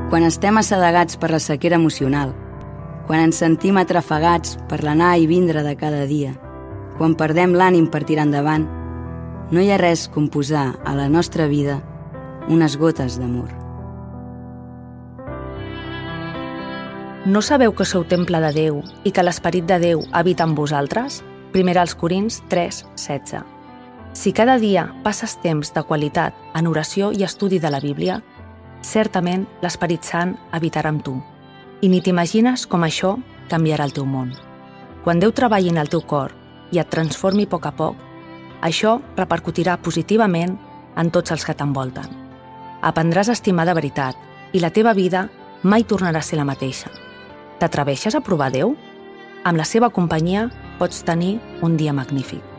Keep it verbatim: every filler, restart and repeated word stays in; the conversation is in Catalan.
quan estem assedegats per la sequera emocional, quan ens sentim atrafegats per l'anar i vindre de cada dia, quan perdem l'ànim per tirar endavant, no hi ha res com posar a la nostra vida unes gotes d'amor. No sabeu que sou temple de Déu i que l'Esperit de Déu habita en vosaltres? Primera als Corints tres, setze. Si cada dia passes temps de qualitat en oració i estudi de la Bíblia, certament l'Esperit Sant habitarà amb tu. I ni t'imagines com això canviarà el teu món. Quan Déu treballi en el teu cor i et transformi a poc a poc, això repercutirà positivament en tots els que t'envolten. Aprendràs a estimar de veritat i la teva vida mai tornarà a ser la mateixa. T'atreveixes a provar Déu? Amb la seva companyia pots tenir un dia magnífic.